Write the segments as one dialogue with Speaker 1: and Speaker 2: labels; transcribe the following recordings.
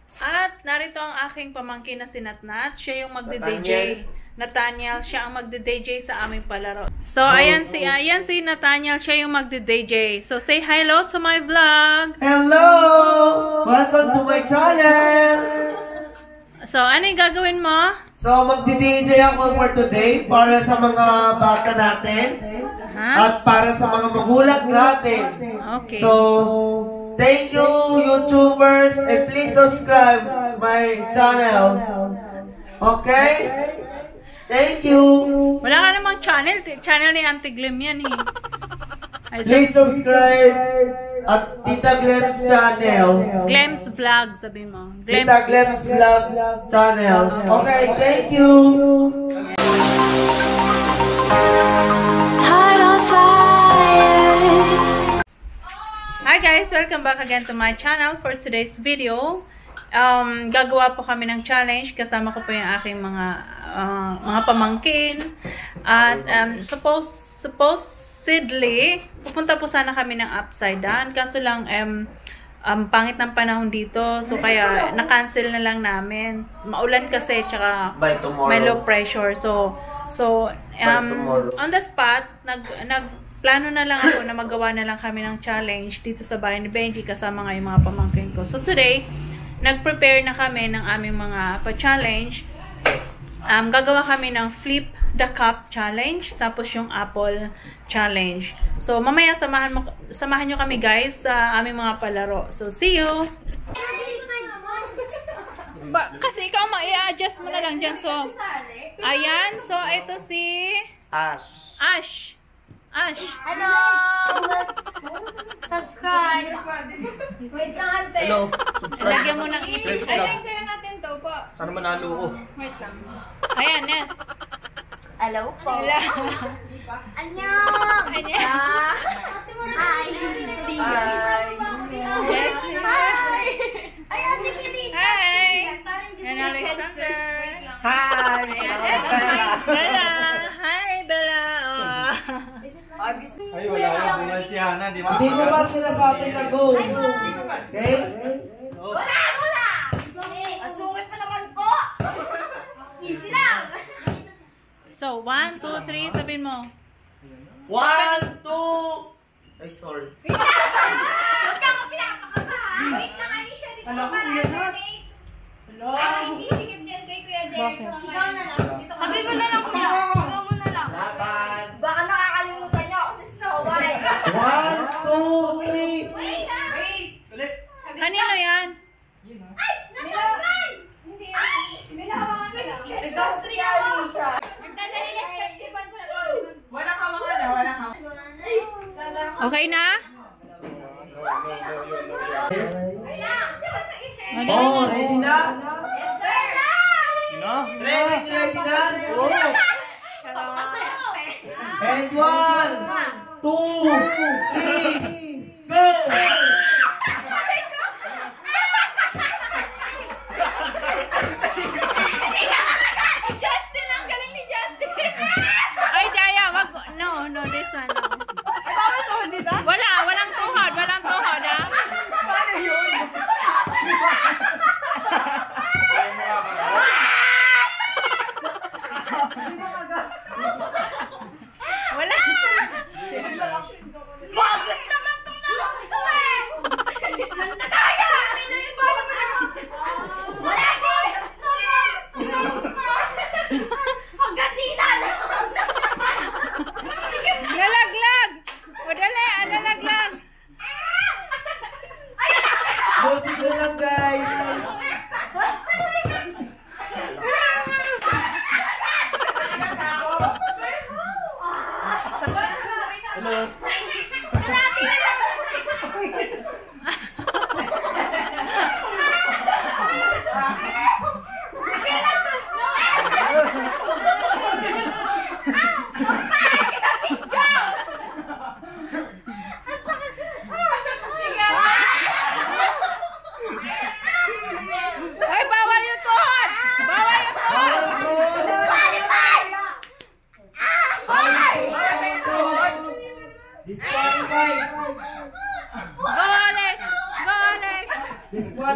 Speaker 1: At narito ang aking pamangkin na si Natnat. Siya yung magde-DJ. Nathaniel, siya ang magde-DJ sa aming palaro. So, ayan si Nathaniel, siya yung magde-DJ. So, say hello to my vlog!
Speaker 2: Hello! Welcome to my channel!
Speaker 1: So, ano yung gagawin mo?
Speaker 2: So, magdi-DJ ako for today para sa mga bata natin at para sa mga magulang natin.
Speaker 1: Okay.
Speaker 2: So, thank you YouTubers and please subscribe my channel. Okay? Thank you!
Speaker 1: Wala ka namang channel. Channel ni Auntie Glim yan eh. Ay,
Speaker 2: Please subscribe at Tita Glem's channel.
Speaker 1: Glem's Vlog, sabi mo.
Speaker 2: Tita Glem's Vlog channel. Okay, thank you!
Speaker 3: Heart on fire.
Speaker 1: Hi guys! Welcome back again to my channel for today's video. Gagawa po kami ng challenge. Kasama ko po yung aking mga pamangkin. At supposedly, pupunta po sana kami ng upside down. Kaso lang, pangit ng panahon dito. So, kaya na-cancel na lang namin. Maulan kasi, tsaka may low pressure. So on the spot, nagplano na lang ako na magawa na lang kami ng challenge dito sa bahay ni Benji kasama nga yung mga pamangkin ko. So, today, nag-prepare na kami ng aming mga pa-challenge. Gagawa kami ng flip the cup challenge, tapos yung apple challenge. So, mamaya samahan nyo kami guys sa aming mga palaro. So, see you! Kasi ikaw i-adjust mo na lang dyan. So, ayan. So, ito si Ash.
Speaker 4: Hello! Subscribe! Wait lang, ate.
Speaker 2: Hello!
Speaker 1: Lagyan mo ng ipin.
Speaker 4: Ay, kaya natin to po.
Speaker 2: Sana manalo ko.
Speaker 4: Wait lang.
Speaker 1: Ayan, Nes.
Speaker 4: Hello po.
Speaker 1: Hello.
Speaker 4: Annyeong!
Speaker 1: Annyeong.
Speaker 4: Hi!
Speaker 1: Yes,
Speaker 4: Hi! Ay, ate, please.
Speaker 1: Hi! And Alexander.
Speaker 2: Hi!
Speaker 1: Bella. Hi, Bella.
Speaker 5: Ay, wala yan. Di man si Hana. Di man.
Speaker 2: Hindi nyo ba sinasabi na go? Okay?
Speaker 4: Wala! Asungit mo naman po! Easy lang!
Speaker 1: So, 1, 2, 3, sabihin mo.
Speaker 2: 1, 2... Ay, sorry.
Speaker 4: Huwag ka ako pinapakaba! Wait lang, Alicia. Dito ka para alternate. Ay, hindi. Sikip din kay Kuya Derek. Sigaw na lang. Sabi mo na lang, Kuya. Sigaw mo na lang. Baka nakakalimutan niyo ako si Snow White.
Speaker 2: 1, 2, 3...
Speaker 4: Wait lang!
Speaker 1: Kanino yan?
Speaker 4: Ay! Nakalman! Hindi. Bilahawangan ko lang. Industrial Alicia. Nagdadali lang sketch diban ko lang.
Speaker 5: Walang hawakan na. Walang hawakan.
Speaker 1: Okay na?
Speaker 4: Ayan!
Speaker 2: Oh, ready na?
Speaker 4: Yes, sir!
Speaker 2: Ready na? Oh! And 1, 2, 3, go!
Speaker 4: Justin! Ang galing ni Justin!
Speaker 1: Ay, Daya, wag. No, this one. No.
Speaker 4: Bakit ko, hindi ba?
Speaker 1: Walang tuhod, ha?
Speaker 5: Paano yun? Ay, mukha ba ba?
Speaker 1: Wala!
Speaker 4: Bagus naman itong nalang ito eh! Nandadaya! Wala ko! Gusto mo! Pagkatila na!
Speaker 1: Nalaglag! Madali, nalaglag!
Speaker 2: Bossy ko lang, guys! Hello?
Speaker 4: Kalati na lang!
Speaker 1: Ay, bawal!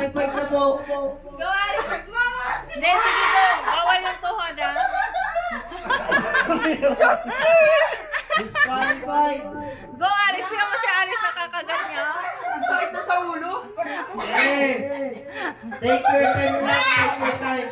Speaker 2: Disqualified na po.
Speaker 4: Go, Alex! Mama!
Speaker 1: Hindi, sige po. Bawal yung tuhod, ha?
Speaker 2: Disqualified.
Speaker 1: Go, Alex. Tingnan mo si Alex nakakagat niya.
Speaker 5: Ang sakit na sa ulo.
Speaker 2: Eh. Take your time lang. Take your time.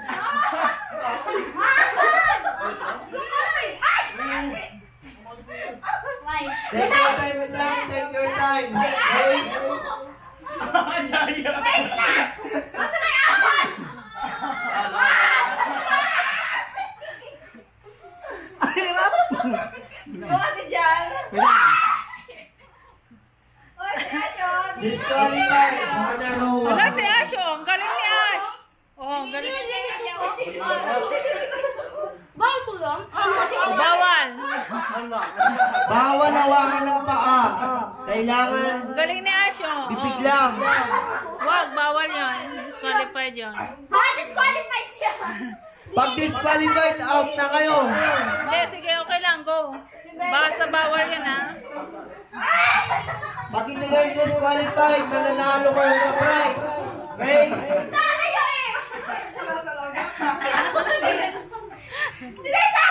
Speaker 2: Take your time lang. Take your time. Okay?
Speaker 5: Ang daya.
Speaker 4: Masa na yung apple?
Speaker 5: Ang hirap.
Speaker 4: Buwati dyan. Oy, Asyon.
Speaker 2: Disqualified. Baka na Rowan.
Speaker 1: Ano si Ash, oh? Ang galing ni Ash. Oh, ang galing.
Speaker 4: Bawal ko lang.
Speaker 1: Bawal.
Speaker 2: Bawal hawakan ng paa. Kailangan
Speaker 1: Ang galing ni Ash, oh.
Speaker 2: bibig lang.
Speaker 1: Wag, bawal yun. Disqualified yun.
Speaker 4: Ha, disqualified siya.
Speaker 2: Pag disqualified, out na kayo.
Speaker 1: Hindi, sige, okay lang. Go. Basta bawal yan, ha?
Speaker 2: Pag hindi kayo disqualified, mananalo kayo sa prize. Okay?
Speaker 4: Nalayo eh. Dilesa!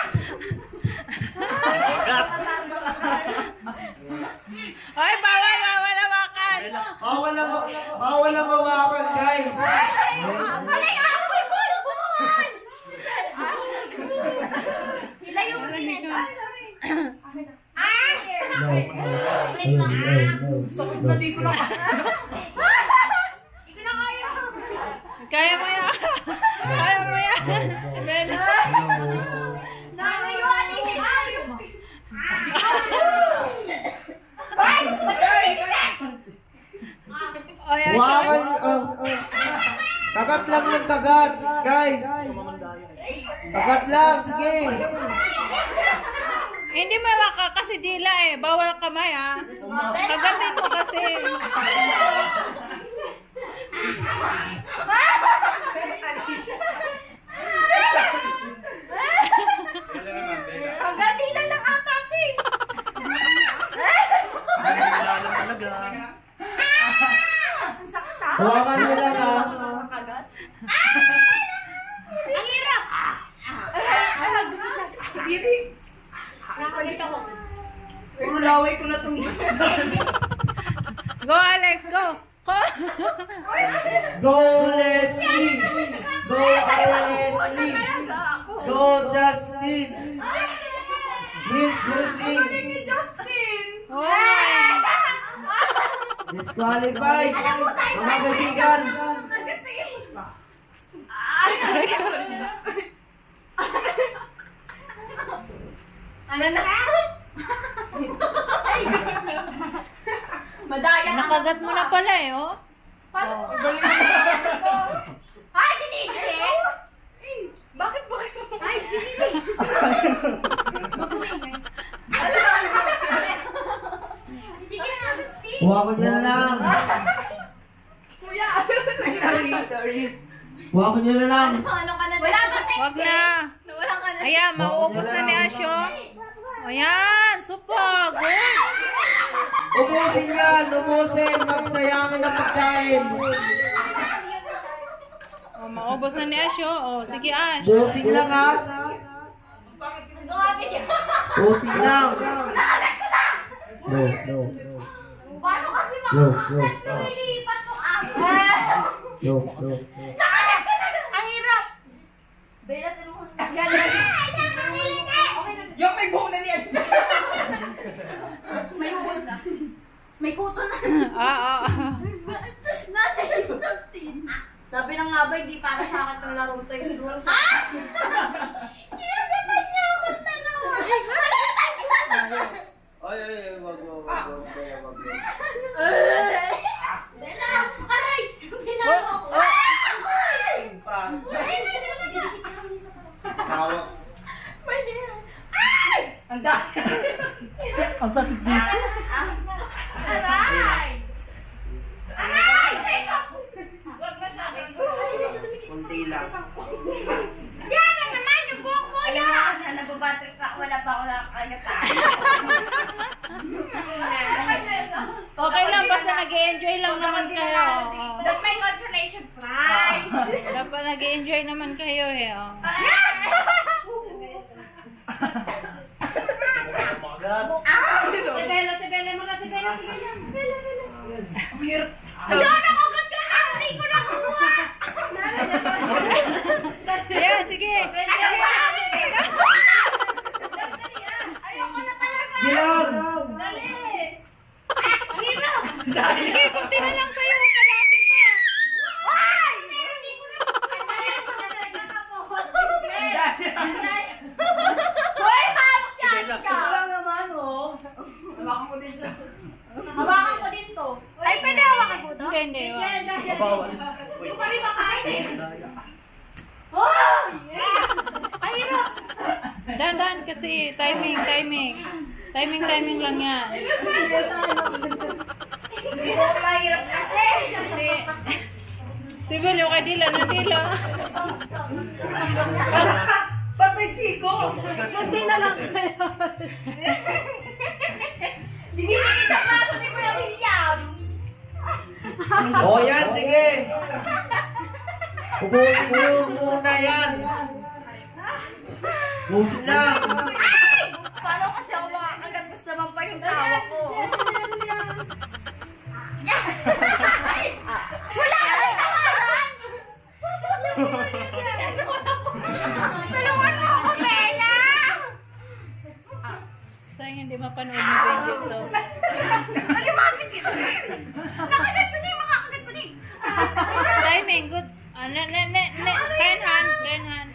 Speaker 1: Ay, bawal hawakan.
Speaker 2: Bawal ang hawakan, guys.
Speaker 4: Alay nga ako may phone! Bumuhan! Nilayo mo din eh. Sorry, sorry. Wait lang.
Speaker 5: Sakit na di ko na.
Speaker 4: Hindi ko na kaya.
Speaker 1: Kaya mo yan. Kaya mo yan. Bella.
Speaker 4: Nalayo, alay! Ayaw! Ay!
Speaker 1: Oh, yan.
Speaker 2: Hawakan kagat lang ng kagat, guys. Kagat lang, sige.
Speaker 1: Hindi mawaka kasi dila eh. Bawal kamay, ha? Kagatin mo kasi.
Speaker 5: Kailan naman, Bella?
Speaker 4: Hanggang dila lang ata, ate. Ang sakit ha?
Speaker 2: Hawakan mo lang, ha.
Speaker 4: Ang hirap! Ay, hagod na. Nakalit ako.
Speaker 5: Puro laway ko na itong
Speaker 1: Go, Alex. Go. Go.
Speaker 2: Go, Leslie. Go, Leslie. Go, Justin. Vince, Vince.
Speaker 4: Justin!
Speaker 1: Oh.
Speaker 2: Disqualified.
Speaker 4: Alam mo tayo
Speaker 2: Mga kaibigan.
Speaker 4: Ano na? Ay! Madaya na.
Speaker 1: Nakagat mo na pala eh, oh.
Speaker 4: Paano ko? Ay, dinigil! Bakit ba kayo? Ay, dinigil! Magkumingay. Dinigil na, Justin!
Speaker 2: Hawakan niyo na lang.
Speaker 4: Kuya!
Speaker 5: Sorry.
Speaker 2: Hawakan niyo na lang.
Speaker 4: Ano ka na? Wala ka text
Speaker 1: Wag na.
Speaker 4: Wala ka na.
Speaker 1: Ayan, mauubos na ni Asyo. Ayan, super. Good.
Speaker 2: Ubusin yan, ubusin. Magsayangin ang pagkain.
Speaker 1: Oh, maubos na ni Asyo. Oh, sige, Ash.
Speaker 2: Ubusin lang, ha. Ubusin lang. No, no, no.
Speaker 4: Paano kasi
Speaker 2: No, no,
Speaker 4: lumilipat mo ako?
Speaker 2: no, no.
Speaker 4: Nakalat ka na! Ang hirap! Bella, tulungan mo. Galing. Okay na.
Speaker 5: Yung may buhok na niyan.
Speaker 4: May ubos na. May kuto na. Tapos na, Justin. Sabi na nga ba, hindi para sa akin itong laro to. Siguro sa... Sinagatan niya ako dalawa.
Speaker 2: Ay, wag.
Speaker 4: Bella! Aray! Pinalo ako.
Speaker 2: Pa. Tawag.
Speaker 4: Ay!
Speaker 5: Ang daya. Ang sakit dito.
Speaker 4: Aray! Aray! Wag na sabi ko.
Speaker 2: Kunti lang.
Speaker 4: Yan na naman yung buhok mo yan! Alam mo na, nababatrip na. Wala pa ako nakakagatan.
Speaker 1: Okay lang, basta nag-enjoy lang naman kayo.
Speaker 4: That's my consolation prize.
Speaker 1: Dapat nag-enjoy naman kayo eh. Oh.
Speaker 4: Si Bella mo na, si Bella. Weird. Ano ako ganda? Hindi ko nakuha.
Speaker 1: Yeah, sige.
Speaker 4: Ayoko na talaga.
Speaker 2: Bilang!
Speaker 4: Dali. Ang hirap.
Speaker 1: Sige, kunti na lang sa'yo. Kalapit na.
Speaker 4: Ay! Hindi ko na. Anday ko na talaga ako. Anday. Hoy, mawak si Anika.
Speaker 5: Wala naman, oh. Hawakan ko din.
Speaker 4: Hawakan ko din to. Ay, pwede hawakan ko to?
Speaker 1: Hindi.
Speaker 2: Bawal.
Speaker 4: Hindi pa rin makain eh. Oh! Ay, hirap.
Speaker 1: Dahan kasi timing. Timing lang yan.
Speaker 4: Hindi ko mahirap kasi.
Speaker 1: Si Bel, yung kay Dila.
Speaker 5: Patay siko.
Speaker 1: Kunti na lang sa'yo.
Speaker 4: Dinidikit sa plato ni Kuya William.
Speaker 2: O yan, sige. Ubusin niyo muna yan. Ubusin lang.
Speaker 4: Ay! Paano kasi ako makakagat? Mas naman pa yung tawa ko. Ay! Wala ka rin tawaran! Tulungan mo ako, Bella!
Speaker 1: Sayang hindi mapanood yung video to.
Speaker 4: Nalimapit ka kasi. Nakagat ko din, makakagat ko din.
Speaker 1: Timing, good. Ten hand.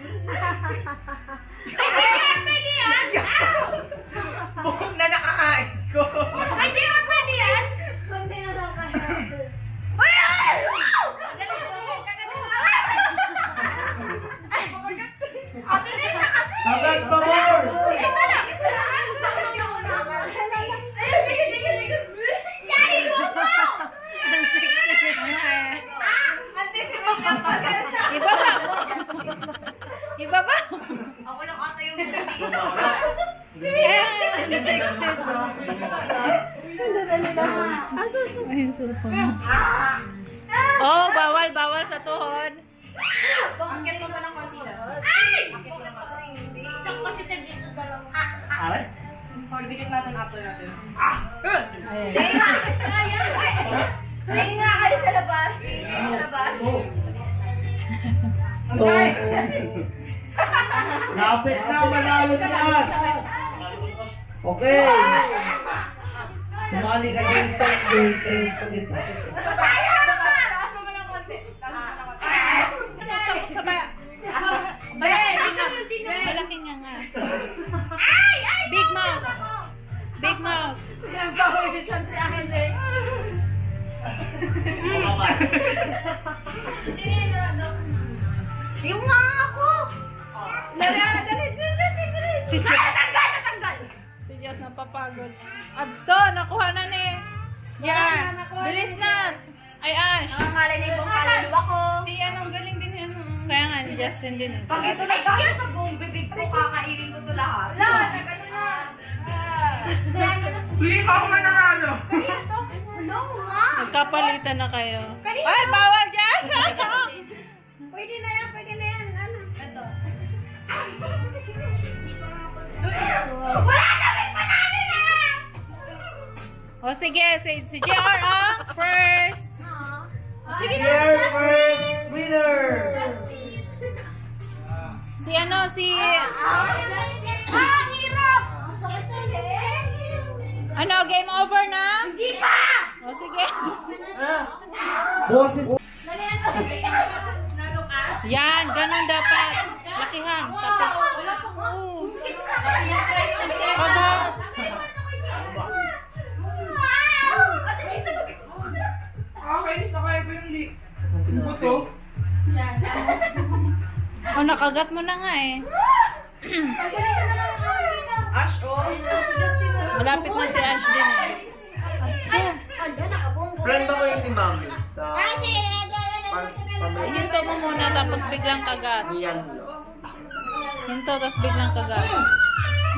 Speaker 4: Pwede yan!
Speaker 5: Buhok na nakakain ko.
Speaker 4: Ay, di ba pwede yan? Kunti na daw kayo. Uy! Ay! Dali, kagatin mo. Ate na isa kasi!
Speaker 2: Agad pa more.
Speaker 4: Ay, malapit sa lahat. Yari mo po! Anticipate pa ganda.
Speaker 1: Iba ba?
Speaker 4: Ako lang ata yung dito.
Speaker 1: Ayun, sulpon. Oh, bawal sa tuhod.
Speaker 4: Bakit mo ba ng kontilas? Ay! Ako kasi sa dito dalawa.
Speaker 5: Ay? Pagdikit natin after natin.
Speaker 4: Tingin nga kayo sa labas. Tingin kayo sa labas.
Speaker 2: So, lapit na, manalo si Ash. Okay. Sumali ka dito.
Speaker 4: Kaya! Taas mo ng konti.
Speaker 1: Malaki nga.
Speaker 4: Ay! Ay!
Speaker 1: Big mouth.
Speaker 5: Pinagpapagod siya si Alex.
Speaker 4: Yung nga ako!
Speaker 5: Dali.
Speaker 1: Si
Speaker 4: Natanggal!
Speaker 1: Si Jess napapagod. Adto, nakuha na ni. Yan. Bilis na. Ay, Ash.
Speaker 4: Nangangalay na ibang kaluluwa ko.
Speaker 5: Si anong galing din yan.
Speaker 1: Kaya nga, si Justin din.
Speaker 5: Pag ito nagkakaya sa buong bibig ko, kakainin ko ito lahat.
Speaker 4: Lahat! Kasi na!
Speaker 5: Hindi pa ako mananalo.
Speaker 4: Ano nga?
Speaker 1: Nagkapalitan na kayo. Ay, bawal, Jess!
Speaker 4: Pwede na yan. Ano? Ito. Wala na! May panalo na!
Speaker 1: O sige, si JR ang first.
Speaker 2: Sige na. Here first winner.
Speaker 1: Si ano, si...
Speaker 4: Ang hirap!
Speaker 1: Ano, game over na?
Speaker 4: Hindi pa!
Speaker 1: O sige.
Speaker 2: Boses.
Speaker 1: Yan, ganun dapat. Lakihan. Tapos, kagat.
Speaker 5: Kainis na kaya ko yung buto.
Speaker 1: O, nakagat mo na nga eh.
Speaker 5: Ash, oh.
Speaker 1: Malapit na si Ash din eh.
Speaker 2: Friend ba ko yun ni Mami? Sa
Speaker 1: Hinto mo muna tapos biglang kagat.
Speaker 2: Niyan.
Speaker 1: Hinto tapos biglang kagat.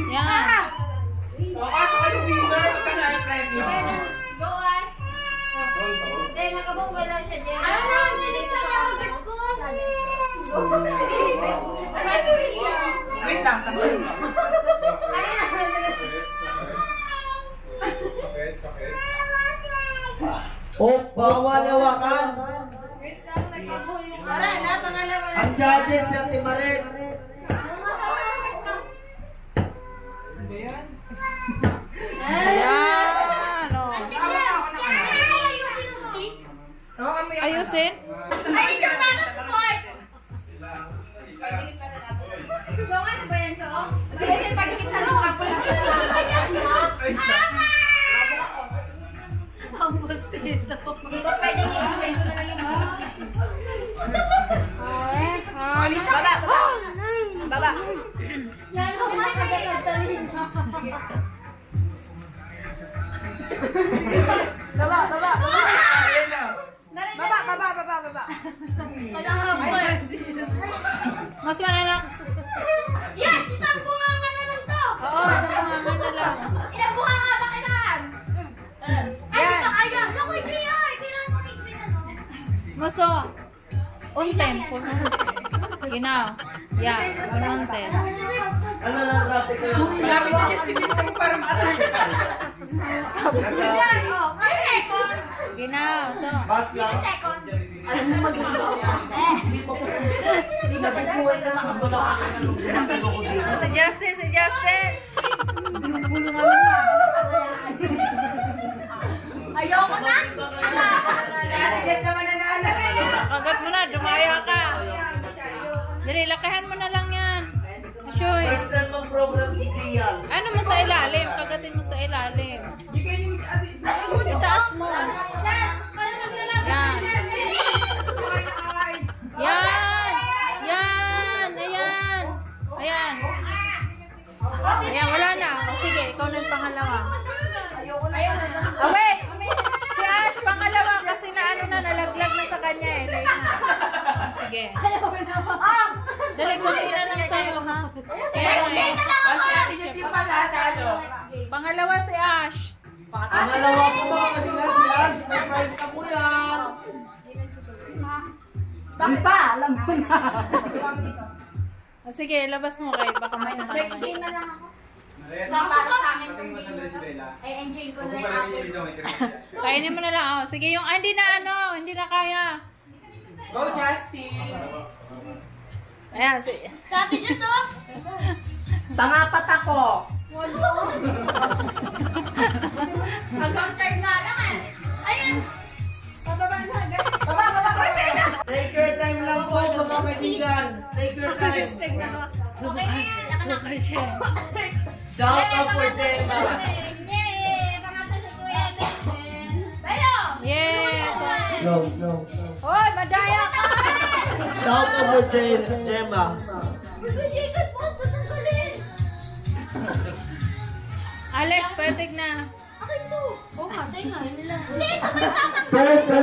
Speaker 1: Yan.
Speaker 5: So, pasok kayo winner. Magkano ang premyo?
Speaker 4: Go, Hindi, nakabungga lang siya, Jen. Ano na, dinig na siya mag ko.
Speaker 5: Wait lang, saan ba?
Speaker 2: Oh, bawal hawakan.
Speaker 4: Para na, pangalawa na.
Speaker 2: Ang judges si Ate Marin.
Speaker 1: Ayan, o.
Speaker 4: Ayusin yung stick.
Speaker 1: Ayusin?
Speaker 4: Ay, ikaw na ang support! Chong, ano ba yan, Chong? Kasi pagkikit na lang ako.
Speaker 1: Ang bustiso.
Speaker 4: Hindi ko pwedeng i-explain ko na lang yung
Speaker 1: Baba.
Speaker 4: yan, kung masagal talin. Baba.
Speaker 1: Mas malanak.
Speaker 4: Yes! Isang bunganga na lang to!
Speaker 1: Oo, isang bunganga na lang.
Speaker 4: Ilang bunganga ba kailangan? Ay, isa kaya! Naku, hindi ay! Kailangan mo i-explain ano?
Speaker 1: Maso. Unten. Ginaw. Yeah, unten.
Speaker 2: Ano lang dati kayo?
Speaker 5: Lapit na dyan si Vincent para ma-attack.
Speaker 1: Ginaw. So.
Speaker 2: Bas lang.
Speaker 4: Second.
Speaker 1: Si Justin.
Speaker 4: Ayoko na!
Speaker 5: Yes naman nanalo.
Speaker 1: Kagat mo na, dumaya ka. Dali, lakahan mo na lang yan. Sure.
Speaker 2: First time mag-program si Gian.
Speaker 1: Ano mo sa ilalim? Kagatin mo sa ilalim.
Speaker 5: Hindi kayo ni
Speaker 1: Itaas mo. Yan. Ayan. Ayan, wala na. O, sige, ikaw na yung pangalawa. Wait! Si Ash, pangalawa kasi nalaglag na sa kanya eh. Late na. Sige. Dali, kunti na lang sa'yo, ha?
Speaker 5: Kasi ate niya si Palatalo.
Speaker 1: Pangalawa si Ash.
Speaker 2: Pangalawa po mga kaibigan si Ash. May prize na po yan.
Speaker 1: O, sige, labas mo kay baka masama.
Speaker 4: Next game na lang ako. Lang para sa akin yung game. Ay, enjoy ko na yung apple.
Speaker 1: Kainin mo na lang. Oh, sige, yung hindi na kaya.
Speaker 5: Go, Justin.
Speaker 1: Ayan,
Speaker 4: Sa atin, Diyos, oh!
Speaker 5: Tangapat ako.
Speaker 4: Hanggang third na lang, eh. Ayun!
Speaker 2: Take your time lang po sa mga kaibigan. Take your time.
Speaker 4: Okay na yan.
Speaker 1: sukar siya.
Speaker 2: Shout out for Jenna.
Speaker 4: Yay! Pangatlo sa kuya. Pero!
Speaker 1: Yes!
Speaker 2: No.
Speaker 1: Hoy, madaya ka!
Speaker 2: Shout out for Gemma.
Speaker 4: Jacob, po ng galing!
Speaker 1: Alex, pwede na.
Speaker 4: Akin to! Oo nga, sa'yo nga. Yun lang. Hindi, ito may tatak.